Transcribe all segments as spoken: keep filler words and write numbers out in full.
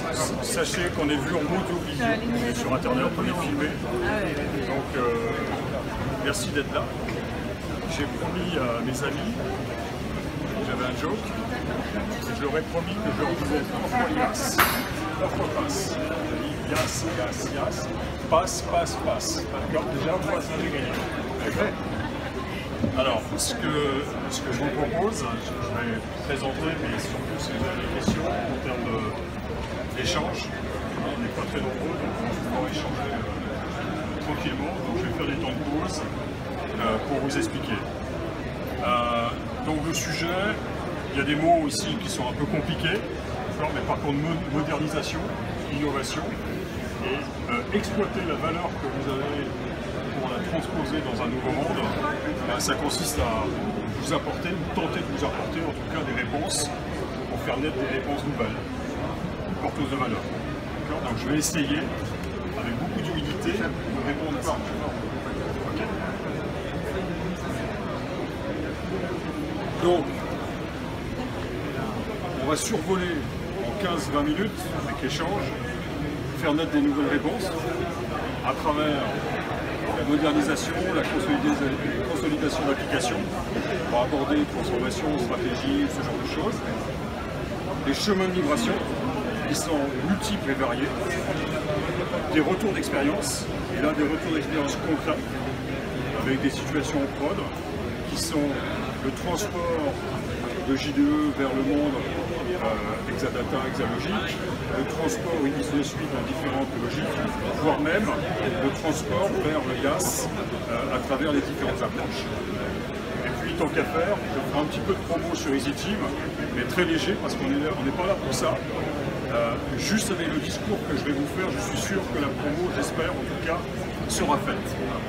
sachez qu'on est vu en moto-vision sur Internet, on est filmé. Donc, euh, merci d'être là. J'ai promis à mes amis, j'avais un joke, je leur ai promis que je leur disais trois fois Yas, trois fois passe. J'ai dit Yas, Yas, Yas, passe, passe, passe. D'accord, déjà, moi, ça j'ai gagné. Okay. Alors, ce que, ce que je vous propose, je vais présenter, mais surtout si vous avez des questions en termes d'échange. On n'est pas très nombreux, donc on va pouvoir échanger euh, tranquillement. Donc je vais faire des temps de pause euh, pour vous expliquer. Euh, donc le sujet, il y a des mots ici qui sont un peu compliqués, mais par contre modernisation, innovation, et euh, exploiter la valeur que vous avez pour la transposer dans un nouveau monde, ben, ça consiste à vous apporter, ou tenter de vous apporter en tout cas des réponses pour faire naître des réponses nouvelles, porteuses de valeur. Donc je vais essayer, avec beaucoup d'humilité, de répondre à ça. Okay. Donc, on va survoler en quinze à vingt minutes avec échange, faire naître des nouvelles réponses à travers la modernisation, la consolidation d'applications. On va aborder transformation, stratégie, ce genre de choses. Les chemins de migration qui sont multiples et variés. Des retours d'expérience, et là des retours d'expérience concrets, avec des situations en prod, qui sont le transport de J D E vers le monde euh, Exadata, Exalogique, le transport in business suite dans différentes logiques, voire même le transport vers le Yas euh, à travers les différentes approches. Et puis tant qu'à faire, je ferai un petit peu de promo sur EasyTeam, mais très léger parce qu'on n'est pas là pour ça. Euh, juste avec le discours que je vais vous faire, je suis sûr que la promo, j'espère en tout cas, sera faite.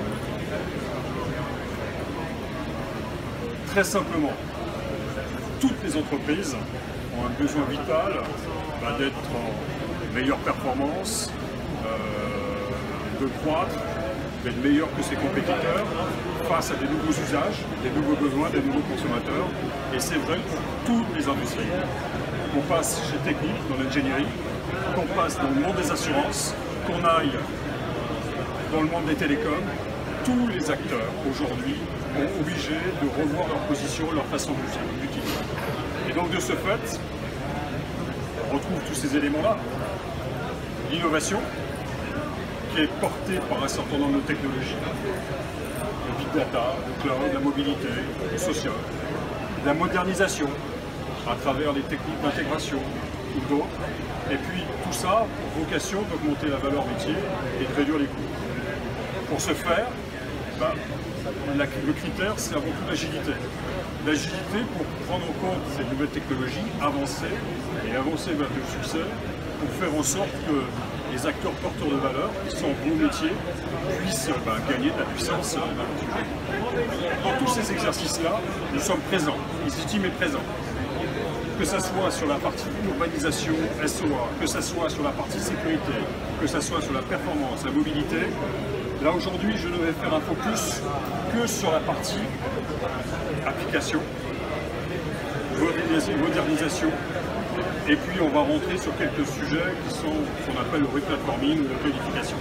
Très simplement, toutes les entreprises ont un besoin vital bah, d'être en meilleure performance, euh, de croître, d'être meilleur que ses compétiteurs face à des nouveaux usages, des nouveaux besoins, des nouveaux consommateurs. Et c'est vrai pour toutes les industries. Qu'on passe chez Technique, dans l'ingénierie, qu'on passe dans le monde des assurances, qu'on aille dans le monde des télécoms, tous les acteurs aujourd'hui sont obligés de revoir leur position, leur façon d'utiliser. Et donc de ce fait, on retrouve tous ces éléments-là. L'innovation, qui est portée par un certain nombre de technologies, le big data, le cloud, la mobilité, le social, la modernisation, à travers les techniques d'intégration ou d'autres. Et puis tout ça, pour vocation d'augmenter la valeur métier et de réduire les coûts. Pour ce faire, bah, la, le critère, c'est avant tout l'agilité. L'agilité pour prendre en compte ces nouvelles technologies, avancer et avancer vers le succès, pour faire en sorte que les acteurs porteurs de valeur, qui sont vos métiers, puissent bah, gagner de la puissance. Dans tous ces exercices-là, nous sommes présents. EasyTeam est présent. Que ce soit sur la partie urbanisation, S O A, que ce soit sur la partie sécurité, que ce soit sur la performance, la mobilité. Là aujourd'hui, je ne vais faire un focus que sur la partie application, modernisation, et puis on va rentrer sur quelques sujets qui sont ce qu'on appelle le replatforming ou la codification.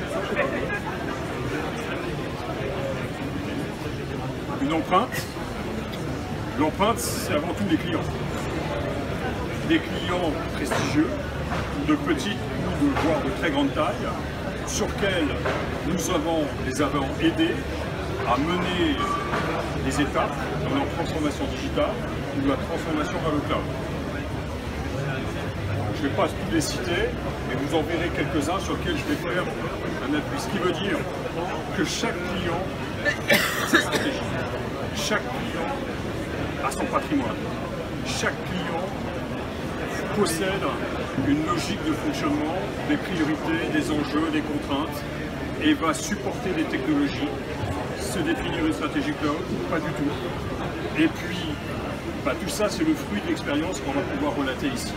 Une empreinte, l'empreinte c'est avant tout les clients. Des clients prestigieux, de petite ou de voire de très grande taille, sur lesquels nous avons, les avons aidés à mener les étapes dans leur transformation digitale ou la transformation vers le cloud. Je ne vais pas tous les citer, mais vous en verrez quelques-uns sur lesquels je vais faire un appui. Ce qui veut dire que chaque client a sa stratégie, chaque client a son patrimoine, chaque client possède une logique de fonctionnement, des priorités, des enjeux, des contraintes, et va supporter des technologies, se définir une stratégie cloud, pas du tout. Et puis, bah, tout ça, c'est le fruit de l'expérience qu'on va pouvoir relater ici.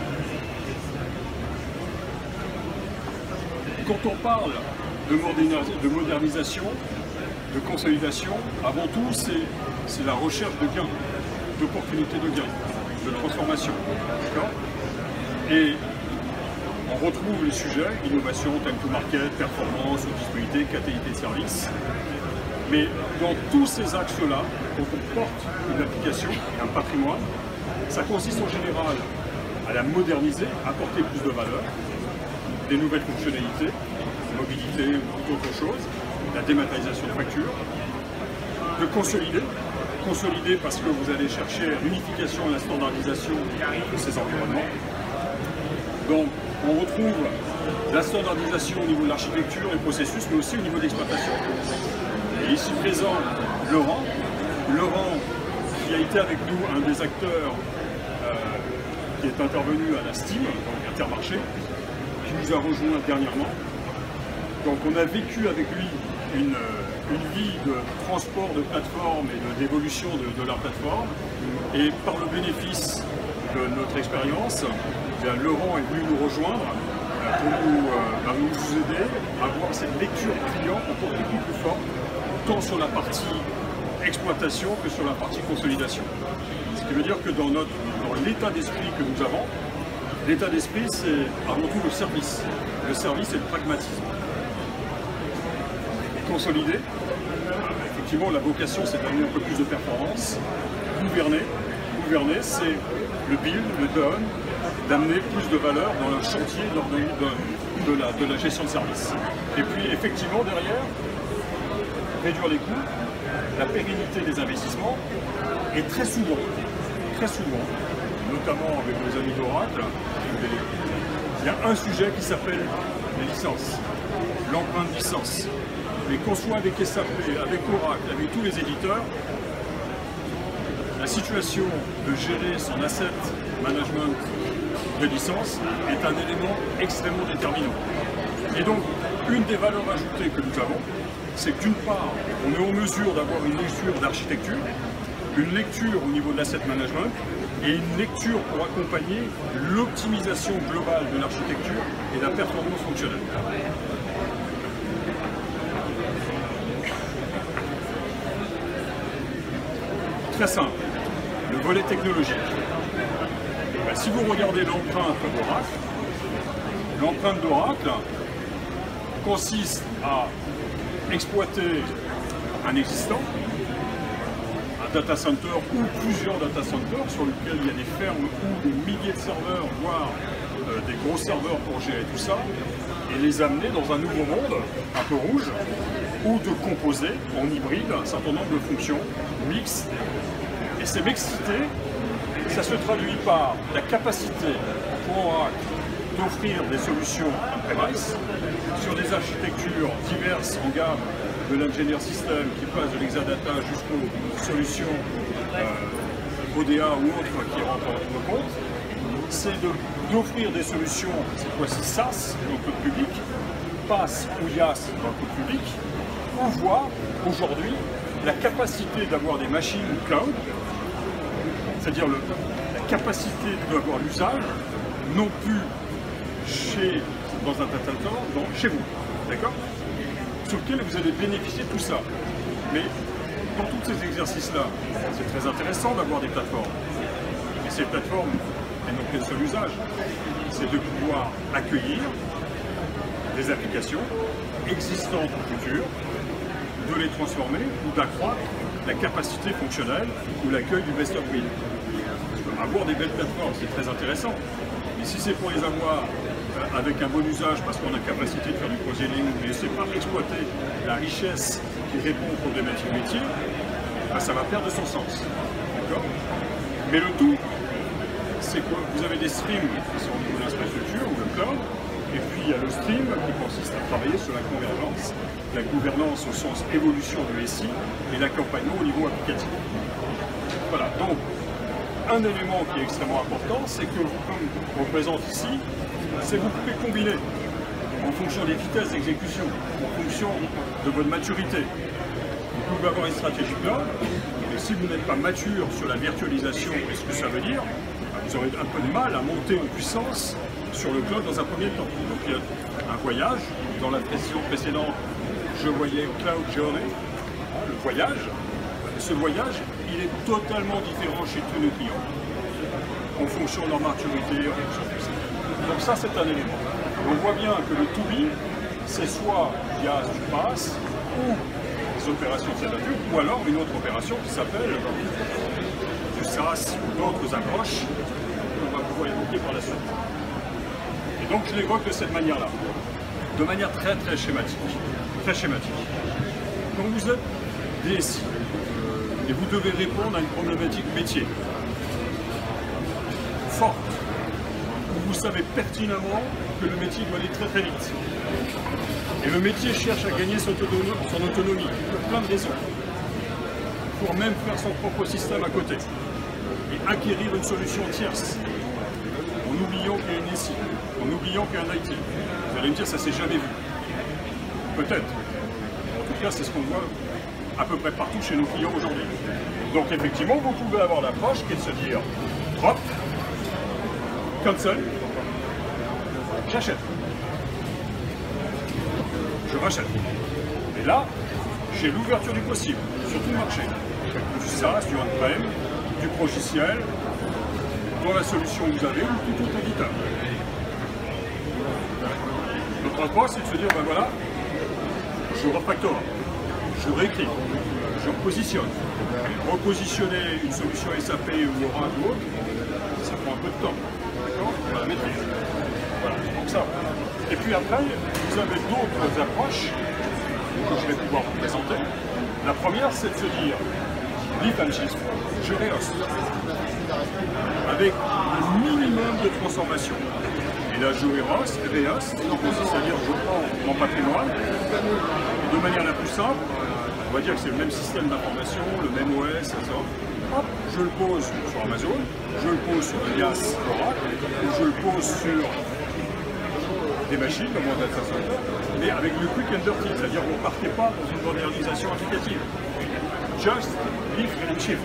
Quand on parle de modernisation, de consolidation, avant tout, c'est la recherche de gains, d'opportunités de gains, de transformation. Et on retrouve les sujets, innovation, time to market, performance, disponibilité, qualité de service. Mais dans tous ces axes-là, quand on porte une application, un patrimoine, ça consiste en général à la moderniser, apporter plus de valeur, des nouvelles fonctionnalités, mobilité ou autre chose, la dématérialisation de factures, de consolider, consolider parce que vous allez chercher l'unification et la standardisation de ces environnements. Donc on retrouve la standardisation au niveau de l'architecture et processus, mais aussi au niveau de l'exploitation. Et ici présent, Laurent, Laurent qui a été avec nous un des acteurs euh, qui est intervenu à la Steam, donc Intermarché, qui nous a rejoint dernièrement. Donc on a vécu avec lui une, une vie de transport de plateforme et d'évolution de, de, de la plateforme. Et par le bénéfice de notre expérience, Laurent est venu nous rejoindre pour nous, euh, nous aider à avoir cette lecture client encore beaucoup plus forte, tant sur la partie exploitation que sur la partie consolidation. Ce qui veut dire que dans, notre, dans l'état d'esprit que nous avons, l'état d'esprit c'est avant tout le service. Le service et le pragmatisme. Consolider, effectivement la vocation c'est d'amener un peu plus de performance. Gouverner, gouverner c'est le build, le done, d'amener plus de valeur dans le chantier lors de, de, de, la, de la gestion de service. Et puis effectivement derrière, réduire les coûts, la pérennité des investissements, et très souvent, très souvent, notamment avec nos amis d'Oracle, il y a un sujet qui s'appelle les licences, l'empreinte licence. Mais qu'on soit avec S A P, avec Oracle, avec tous les éditeurs, la situation de gérer son asset management de licence est un élément extrêmement déterminant. Et donc, une des valeurs ajoutées que nous avons, c'est que d'une part, on est en mesure d'avoir une lecture d'architecture, une lecture au niveau de l'asset management et une lecture pour accompagner l'optimisation globale de l'architecture et la performance fonctionnelle. Très simple, le volet technologique. Ben, si vous regardez l'empreinte d'Oracle, l'empreinte d'Oracle consiste à exploiter un existant, un data center ou plusieurs data centers sur lesquels il y a des fermes ou des milliers de serveurs, voire euh, des gros serveurs pour gérer tout ça, et les amener dans un nouveau monde, un peu rouge, ou de composer en hybride un certain nombre de fonctions mixtes. Et ces mixités, ça se traduit par la capacité pour Oracle d'offrir des solutions on-premise sur des architectures diverses en gamme de l'ingénieur système qui passe de l'Exadata jusqu'aux solutions euh, O D A ou autres qui rentrent en compte. C'est d'offrir des solutions, cette fois-ci SaaS dans le cloud public, PaaS ou IaaS dans le cloud public, ou voir aujourd'hui la capacité d'avoir des machines cloud, c'est-à-dire la capacité d'avoir l'usage, non plus chez, dans un data center, non, chez vous, d'accord? Sur lequel vous allez bénéficier de tout ça. Mais dans tous ces exercices-là, c'est très intéressant d'avoir des plateformes. Et ces plateformes, elles n'ont qu'un seul usage, c'est de pouvoir accueillir des applications existantes ou futures, de les transformer ou d'accroître la capacité fonctionnelle ou l'accueil du best of breed. Avoir des belles plateformes, c'est très intéressant. Mais si c'est pour les avoir euh, avec un bon usage parce qu'on a capacité de faire du profiling, mais c'est pas exploiter la richesse qui répond aux problématiques métiers, ben, ça va perdre son sens. Mais le tout, c'est que vous avez des streams qui sont au niveau de l'infrastructure ou le cloud, et puis il y a le stream qui consiste à travailler sur la convergence, la gouvernance au sens évolution de S I et l'accompagnement au niveau applicatif. Voilà, donc un élément qui est extrêmement important, c'est que, comme on représente ici, c'est que vous pouvez combiner en fonction des vitesses d'exécution, en fonction de votre maturité. Vous pouvez avoir une stratégie cloud, mais si vous n'êtes pas mature sur la virtualisation et ce que ça veut dire, vous aurez un peu de mal à monter en puissance sur le cloud dans un premier temps. Donc il y a un voyage. Dans la session précédente, je voyais Cloud Journey, le voyage. Ce voyage, il est totalement différent chez tous nos clients, en fonction de leur maturité, en fonction de tout ça. Donc ça, c'est un élément. Et on voit bien que le to be, c'est soit via du pass ou des opérations de cette nature, ou alors une autre opération qui s'appelle du SaaS ou d'autres approches qu'on va pouvoir évoquer par la suite. Et donc je l'évoque de cette manière-là, de manière très très schématique. Très schématique. Quand vous êtes D S I et vous devez répondre à une problématique métier forte, où vous savez pertinemment que le métier doit aller très très vite. Et le métier cherche à gagner son autonomie, son autonomie pour plein de raisons. Pour même faire son propre système à côté. Et acquérir une solution tierce. En oubliant qu'il y a une S I, en oubliant qu'il y a un I T. Vous allez me dire, ça s'est jamais vu. Peut-être. En tout cas, c'est ce qu'on voit à peu près partout chez nos clients aujourd'hui. Donc effectivement, vous pouvez avoir l'approche qui est de se dire, hop, cancel, j'achète. Je rachète. Et là, j'ai l'ouverture du possible sur tout le marché. Du SaaS, du on-prem, du logiciel, dans la solution que vous avez ou tout autre éditeur. Notre approche, c'est de se dire, ben voilà, je refactor, je réécris, je repositionne. Repositionner une solution S A P ou Oracle ou autre, ça prend un peu de temps. D'accord ? On va la maîtriser. Voilà, donc ça. Et puis après, vous avez d'autres approches que je vais pouvoir vous présenter. La première, c'est de se dire, lift and shift, je réhoste. Avec un minimum de transformation. Et là, je réhoste, réhoste, c'est-à-dire je prends mon patrimoine, de manière la plus simple, on va dire que c'est le même système d'information, le même O S, et cetera. Hop, je le pose sur Amazon, je le pose sur Elias Oracle, ou je le pose sur des machines comme mon data center, mais avec le quick and dirty, c'est-à-dire que vous ne partez pas dans une modernisation applicative. Just lift and shift.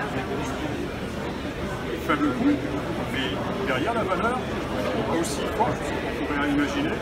Faible coût, mais derrière la valeur, pas aussi forte qu'on pourrait imaginer.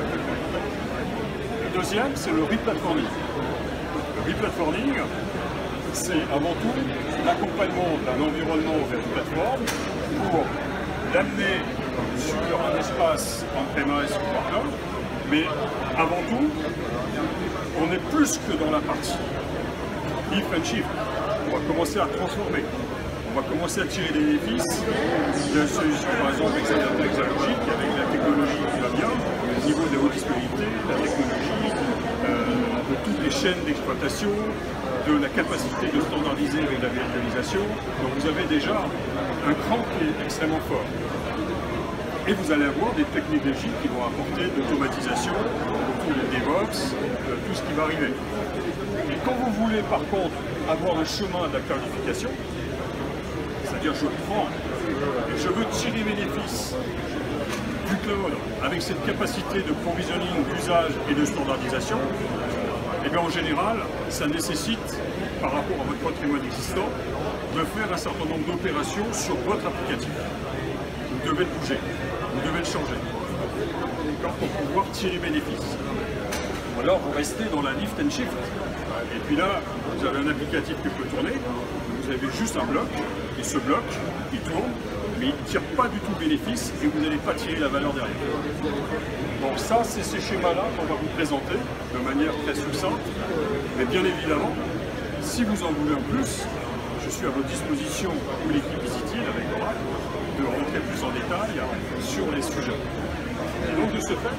Le deuxième, c'est le replatforming. Le replatforming, c'est avant tout l'accompagnement d'un environnement vers une plateforme pour l'amener sur un espace on-premise ou partner, mais avant tout, on est plus que dans la partie lift and shift. On va commencer à transformer. On va commencer à tirer des bénéfices d'une solution, par exemple, exalogique, avec la technologie qui va bien, au niveau de la haute disponibilité, la technologie, euh, de toutes les chaînes d'exploitation, de la capacité de standardiser avec la virtualisation. Donc vous avez déjà un cran qui est extrêmement fort. Et vous allez avoir des technologies qui vont apporter d'automatisation, autour des DevOps, euh, tout ce qui va arriver. Et quand vous voulez par contre avoir le chemin de la clarification, c'est-à-dire je prends et je veux tirer bénéfice du cloud avec cette capacité de provisioning, d'usage et de standardisation, et bien en général, ça nécessite, par rapport à votre patrimoine existant, de faire un certain nombre d'opérations sur votre applicatif. Vous devez le bouger, vous devez le changer, pour pouvoir tirer bénéfice. Ou alors vous restez dans la lift and shift. Et puis là, vous avez un applicatif qui peut tourner, vous avez juste un bloc, et ce bloc, il tourne, mais il ne tire pas du tout bénéfice et vous n'allez pas tirer la valeur derrière. Donc ça, c'est ces schémas-là qu'on va vous présenter de manière très succincte. Mais bien évidemment, si vous en voulez en plus, je suis à votre disposition ou l'équipe Visitile avec Oracle de rentrer plus en détail sur les sujets. Et donc de ce fait,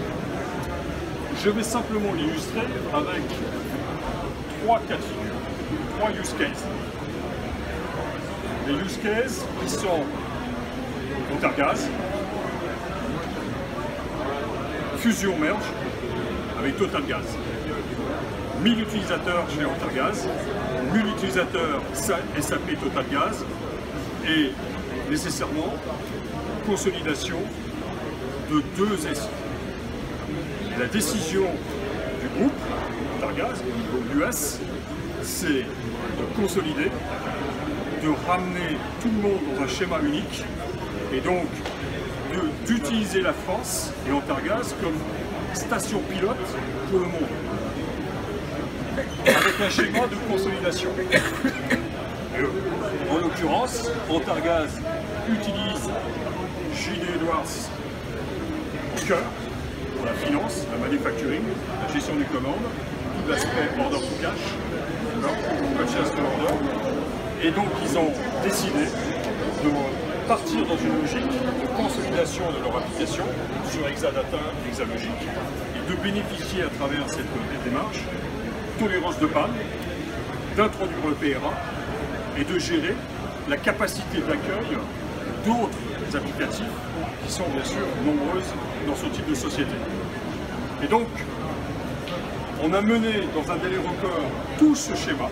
je vais simplement l'illustrer avec trois cas de figure, trois use cases. Les use cases qui sont Autargaz, fusion merge avec Totalgaz. mille utilisateurs chez Autargaz, mille utilisateurs S A P Totalgaz et nécessairement consolidation de deux S I. La décision du groupe Autargaz, au niveau U S, c'est de consolider, de ramener tout le monde dans un schéma unique et donc d'utiliser la France et Autargaz comme station pilote pour le monde. Avec un schéma de consolidation. En l'occurrence, Autargaz utilise J D Edwards au cœur, pour la finance, la manufacturing, la gestion des commandes, tout l'aspect order to cash, purchase to order. Et donc ils ont décidé de partir dans une logique de consolidation de leur application sur Exadata et Exalogic et de bénéficier à travers cette démarche tolérance de panne, d'introduire le P R A et de gérer la capacité d'accueil d'autres applicatifs qui sont bien sûr nombreuses dans ce type de société. Et donc, on a mené dans un délai record tout ce schéma,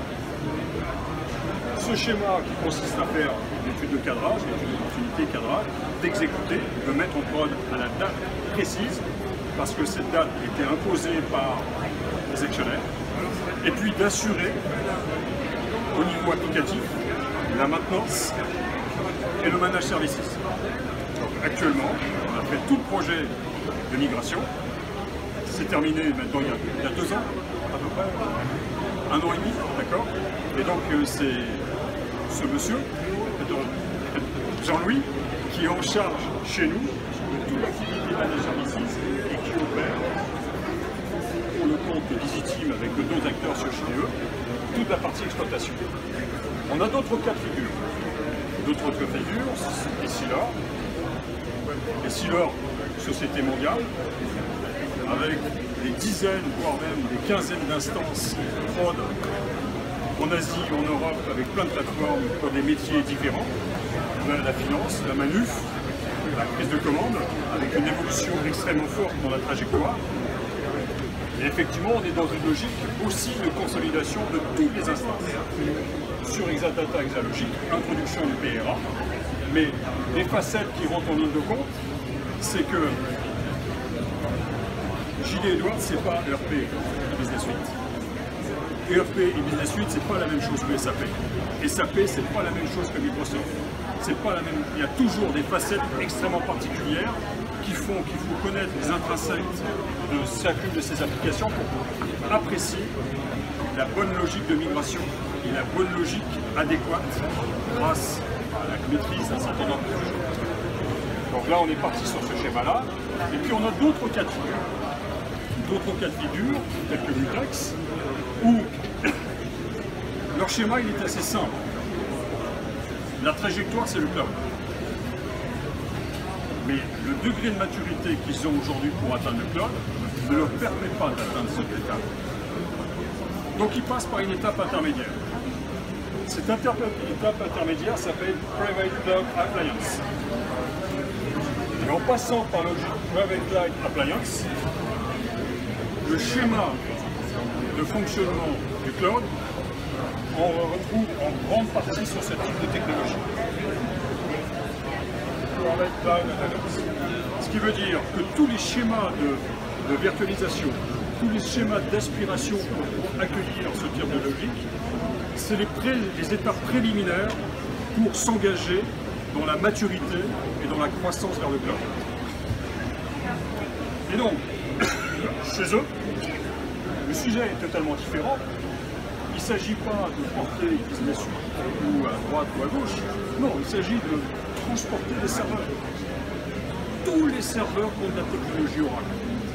ce schéma qui consiste à faire une étude de cadrage, une étude d'opportunité cadrage, d'exécuter, de mettre en prod à la date précise, parce que cette date était imposée par les actionnaires, et puis d'assurer au niveau applicatif la maintenance et le managed services. Donc, actuellement, on a fait tout le projet de migration. C'est terminé maintenant il y, a, il y a deux ans, à peu près, un an et demi, d'accord. Et donc euh, c'est ce monsieur, Jean-Louis, qui est en charge chez nous de toute l'activité managed services et qui opère pour le compte d'EasyTeam avec deux acteurs sur chez eux, toute la partie exploitation. On a d'autres cas de figure. D'autres cas de figure, c'est Essilor. Essilor, société mondiale, avec des dizaines, voire même des quinzaines d'instances prod en Asie, en Europe, avec plein de plateformes pour des métiers différents. On a la finance, la manuf, la prise de commande, avec une évolution extrêmement forte dans la trajectoire. Et effectivement, on est dans une logique aussi de consolidation de toutes les instances. Sur Exadata, Exalogic, introduction du P R A. Mais les facettes qui rentrent en ligne de compte, c'est que J D Edwards, c'est pas E R P et Business Suite. E R P et Business Suite, c'est pas la même chose que S A P. S A P, c'est pas la même chose que Microsoft. C'est pas la même. Il y a toujours des facettes extrêmement particulières qui font qu'il faut connaître les intrinsèques de chacune de ces applications pour apprécier la bonne logique de migration et la bonne logique adéquate grâce à la maîtrise d'un certain nombre de choses. Donc là, on est parti sur ce schéma-là. Et puis on a d'autres cas de figure. D'autres cas de figure, tels que Mutex, où leur schéma il est assez simple. La trajectoire, c'est le cloud. Mais le degré de maturité qu'ils ont aujourd'hui pour atteindre le cloud ne leur permet pas d'atteindre cette étape. Donc ils passent par une étape intermédiaire. Cette étape intermédiaire s'appelle Private Cloud Appliance. Et en passant par le Private Cloud Appliance, le schéma de fonctionnement du cloud, on le retrouve en grande partie sur ce type de technologie. Ce qui veut dire que tous les schémas de, de virtualisation, tous les schémas d'aspiration pour accueillir ce type de logique, c'est les, les étapes préliminaires pour s'engager dans la maturité et dans la croissance vers le cloud. Et donc, chez eux, le sujet est totalement différent. Il ne s'agit pas de porter Business Suite ou à droite ou à gauche. Non, il s'agit de transporter des serveurs. Tous les serveurs ont de la technologie Oracle.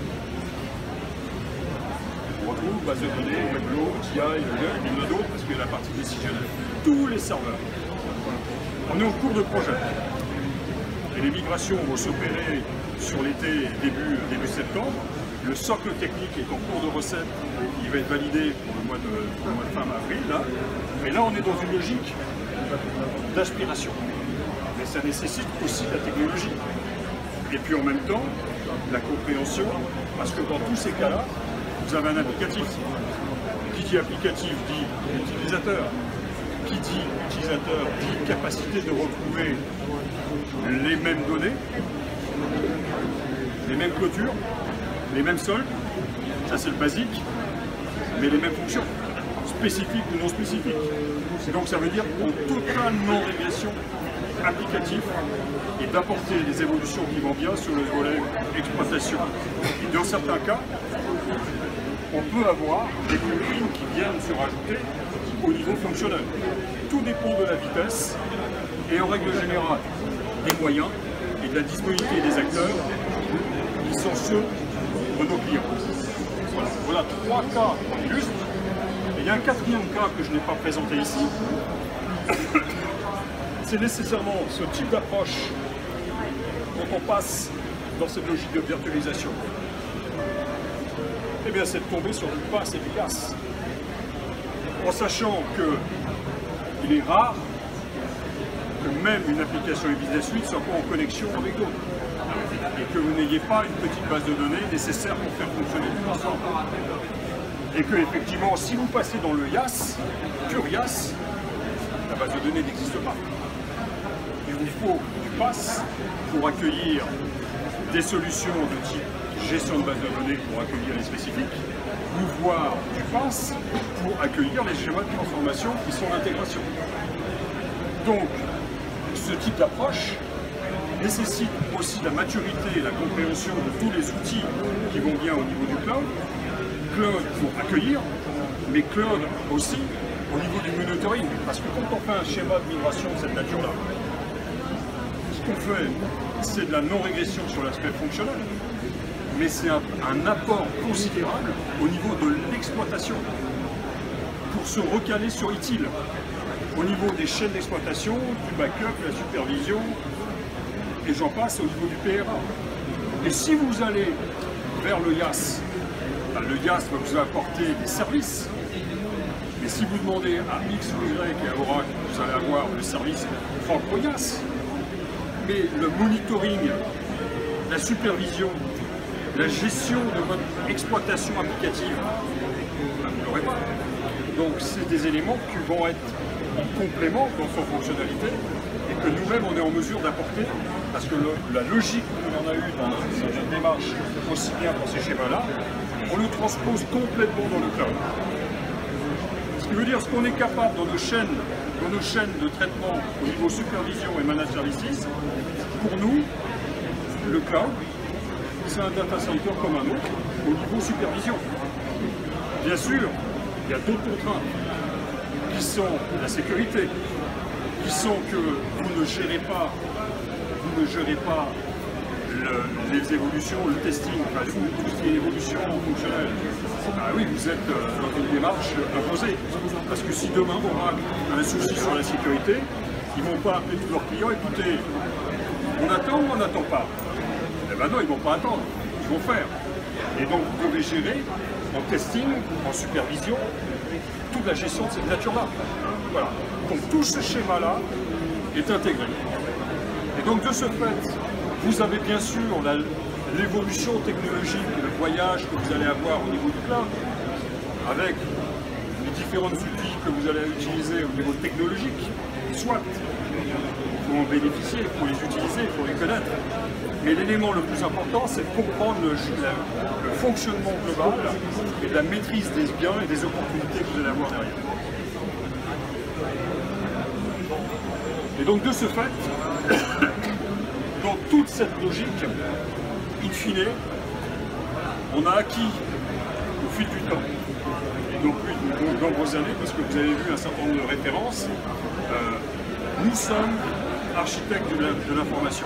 On retrouve base de données, Webflow, T I, il y en a d'autres parce qu'il y a la partie décisionnelle. Tous les serveurs. On est en cours de projet. Et les migrations vont s'opérer sur l'été début, début septembre. Le socle technique est en cours de recette, il va être validé pour le mois de, pour le mois de fin avril. Là. Et là, on est dans une logique d'aspiration. Mais ça nécessite aussi la technologie. Et puis en même temps, la compréhension, parce que dans tous ces cas-là, vous avez un applicatif. Qui dit applicatif dit utilisateur. Qui dit utilisateur dit capacité de retrouver les mêmes données, les mêmes clôtures, les mêmes soldes, ça c'est le basique, mais les mêmes fonctions, spécifiques ou non spécifiques. Donc ça veut dire en totale non-régression applicative et d'apporter des évolutions qui vont bien sur le volet exploitation. Et dans certains cas, on peut avoir des plugins qui viennent se rajouter au niveau fonctionnel. Tout dépend de la vitesse et en règle générale des moyens et de la disponibilité des acteurs qui sont ceux de nos clients. Voilà, voilà trois cas illustres. Et il y a un quatrième cas que je n'ai pas présenté ici. C'est nécessairement ce type d'approche quand on passe dans cette logique de virtualisation. Eh bien, c'est de tomber sur une passe efficace. En sachant qu'il est rare que même une application et Business Suite soit pas en connexion avec d'autres. Et que vous n'ayez pas une petite base de données nécessaire pour faire fonctionner tout ensemble. Et que, effectivement, si vous passez dans le YaaS, pur YaaS, la base de données n'existe pas. Il vous faut du PaaS pour accueillir des solutions de type gestion de base de données pour accueillir les spécifiques, ou voire du PaaS pour accueillir les schémas de transformation qui sont l'intégration. Donc, ce type d'approche nécessite aussi la maturité et la compréhension de tous les outils qui vont bien au niveau du cloud. Cloud pour accueillir, mais cloud aussi au niveau du monitoring. Parce que quand on fait un schéma de migration de cette nature-là, ce qu'on fait, c'est de la non-régression sur l'aspect fonctionnel, mais c'est un, un apport considérable au niveau de l'exploitation pour se recaler sur I T I L, au niveau des chaînes d'exploitation, du backup, la supervision, et j'en passe au niveau du P R A. Et si vous allez vers le YaaS, ben le YaaS va vous apporter des services, mais si vous demandez à X ou Y et à Oracle, vous allez avoir le service propre au YaaS. Mais le monitoring, la supervision, la gestion de votre exploitation applicative, ben vous ne l'aurez pas. Donc c'est des éléments qui vont être en complément dans son fonctionnalité et que nous-mêmes on est en mesure d'apporter parce que le, la logique que l'on a eue dans notre démarche, aussi bien pour ces schémas-là, on le transpose complètement dans le cloud. Ce qui veut dire ce qu'on est capable dans nos chaînes, dans nos chaînes de traitement au niveau supervision et managed services, pour nous, le cloud, c'est un data center comme un autre au niveau supervision. Bien sûr, il y a d'autres contraintes qui sont la sécurité, qui sont que vous ne gérez pas, vous ne gérez pas le, les évolutions, le testing, enfin, tout ce qui est évolution fonctionnelle. Ah oui, vous êtes dans une démarche imposée. Parce que si demain Oracle a un souci sur la sécurité, ils ne vont pas appeler tous leurs clients, écoutez, on attend ou on n'attend pas? Eh bien non, ils ne vont pas attendre, ils vont faire. Et donc vous devez gérer en testing, en supervision, toute la gestion de cette nature-là. Voilà. Donc tout ce schéma-là est intégré. Et donc de ce fait, vous avez bien sûr l'évolution technologique, le voyage que vous allez avoir au niveau du cloud, avec les différents outils que vous allez utiliser au niveau technologique, soit il faut en bénéficier, il faut les utiliser, il faut les connaître. Mais l'élément le plus important, c'est de comprendre le, le, le fonctionnement global et de la maîtrise des biens et des opportunités que vous allez avoir derrière. Et donc de ce fait, dans toute cette logique, in fine, on a acquis au fil du temps, et non plus de nombreuses années, parce que vous avez vu un certain nombre de références, euh, nous sommes architectes de l'information.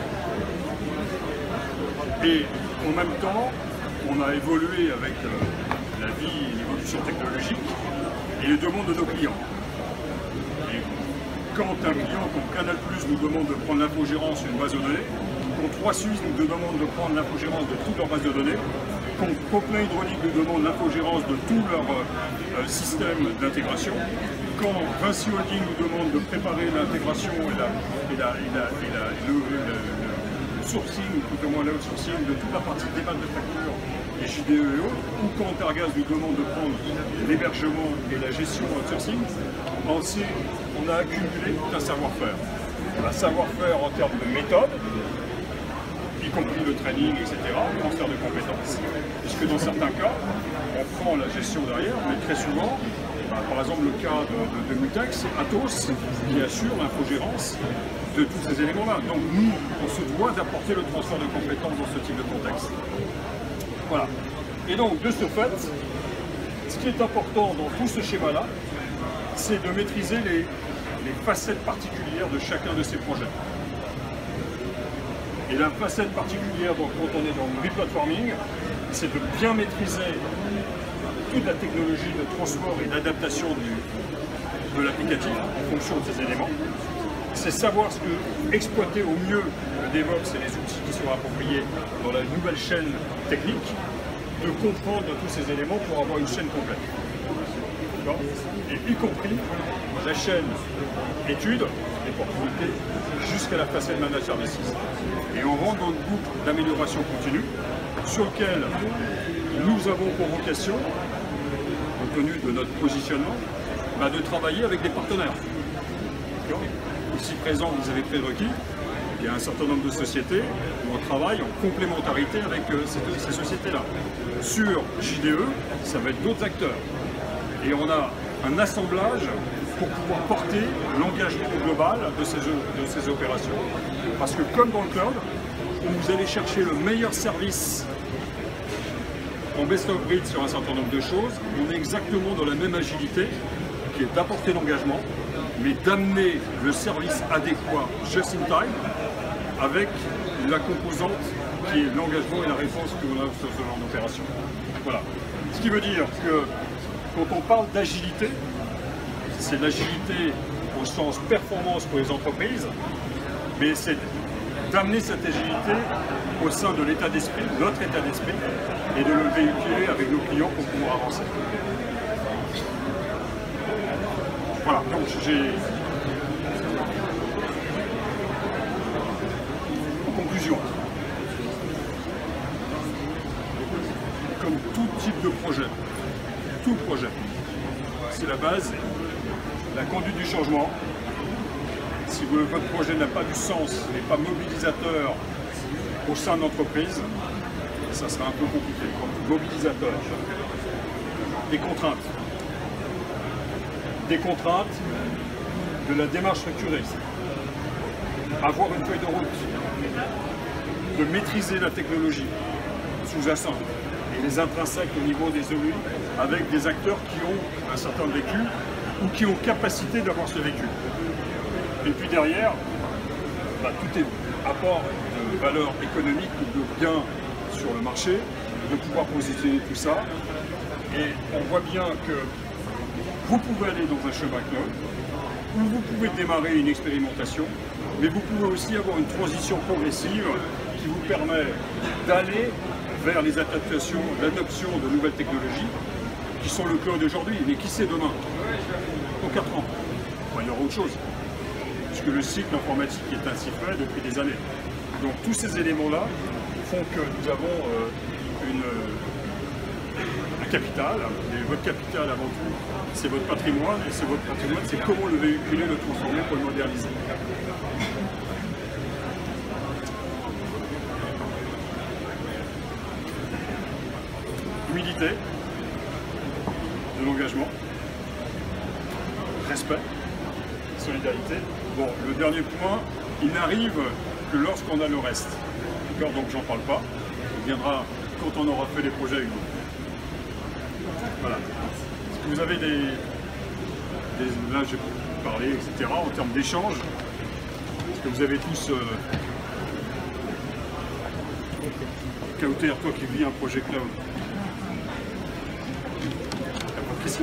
Et en même temps, on a évolué avec euh, la vie et l'évolution technologique et les demandes de nos clients. Et quand un client comme Canal plus nous demande de prendre l'infogérance d'une base de données, quand trois Suisses nous demandent de prendre l'infogérance de toute leur base de données, quand Coquelin Hydraulique nous demande l'infogérance de tout leur euh, système d'intégration, quand Vinci Holding nous demande de préparer l'intégration et, la, et, la, et, la, et la, le, le, le sourcing, ou tout au moins l'outsourcing de toute la partie débat de facture et J D E et autres, ou quand Targas nous demande de prendre l'hébergement et la gestion outsourcing, on, on a accumulé tout un savoir-faire. Un savoir-faire en termes de méthode, y compris le training, et cetera, le transfert de compétences, puisque dans certains cas, on prend la gestion derrière, mais très souvent, bah, par exemple le cas de, de, de Mutex, c'est Atos qui assure l'infogérance de tous ces éléments-là. Donc nous, on se doit d'apporter le transfert de compétences dans ce type de contexte. Voilà. Et donc, de ce fait, ce qui est important dans tout ce schéma-là, c'est de maîtriser les, les facettes particulières de chacun de ces projets. Et la facette particulière, donc, quand on est dans le replatforming, c'est de bien maîtriser toute la technologie de transport et d'adaptation de l'applicatif en fonction de ces éléments. C'est savoir ce que exploiter au mieux le DevOps et les outils qui sont appropriés dans la nouvelle chaîne technique, de comprendre tous ces éléments pour avoir une chaîne complète. Et y compris la chaîne études, opportunités, jusqu'à la facette Managed Services. Et on rentre dans une boucle d'amélioration continue sur lequel nous avons pour vocation, compte tenu de notre positionnement, bah de travailler avec des partenaires. Ici présent, vous avez prérequis, il y a un certain nombre de sociétés où on travaille en complémentarité avec euh, ces, ces sociétés-là. Sur J D E, ça va être d'autres acteurs. Et on a un assemblage pour pouvoir porter l'engagement global de ces, de ces opérations. Parce que comme dans le cloud, où vous allez chercher le meilleur service en best of breed sur un certain nombre de choses, on est exactement dans la même agilité qui est d'apporter l'engagement, mais d'amener le service adéquat just in time avec la composante qui est l'engagement et la réponse que l'on a sur ce genre d'opération. Voilà. Ce qui veut dire que quand on parle d'agilité, c'est l'agilité au sens performance pour les entreprises, mais c'est d'amener cette agilité au sein de l'état d'esprit, notre état d'esprit, et de le véhiculer avec nos clients pour pouvoir avancer. Voilà, donc j'ai... En conclusion, comme tout type de projet, tout projet, c'est la base, la conduite du changement. Si vous, votre projet n'a pas du sens, n'est pas mobilisateur au sein de l'entreprise, ça sera un peu compliqué. Mobilisateur. Des contraintes. Des contraintes de la démarche structurée. Avoir une feuille de route. De maîtriser la technologie sous-jacente et les intrinsèques au niveau des E U avec des acteurs qui ont un certain vécu ou qui ont capacité d'avoir ce vécu. Et puis derrière, bah, tout est apport de valeur économique ou de gains sur le marché, de pouvoir positionner tout ça. Et on voit bien que vous pouvez aller dans un chemin cloud, où vous pouvez démarrer une expérimentation, mais vous pouvez aussi avoir une transition progressive qui vous permet d'aller vers les adaptations, l'adoption de nouvelles technologies qui sont le cloud aujourd'hui, mais qui sait demain, dans quatre ans. Enfin, il y aura autre chose, puisque le cycle informatique est ainsi fait depuis des années. Donc tous ces éléments-là font que nous avons euh, une, un capital, et votre capital avant tout, c'est votre patrimoine, et c'est votre patrimoine, c'est comment le véhiculer, le transformer pour le moderniser. Humilité, de l'engagement, respect, solidarité. Bon, le dernier point, il n'arrive que lorsqu'on a le reste. D'accord, donc j'en parle pas. Il viendra quand on aura fait les projets avec vous. Voilà. Est-ce que vous avez des, des là j'ai parlé, et cetera, en termes d'échange? Est-ce que vous avez tous... Euh, Kauter, toi qui vis un projet cloud, t'as pas de questions?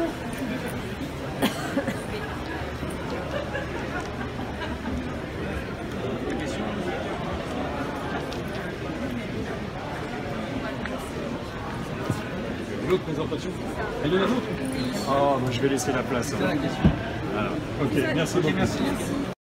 Une autre présentation? Il y en a d'autres? Ah, moi je vais laisser la place. Hein. Voilà. Ok, merci beaucoup.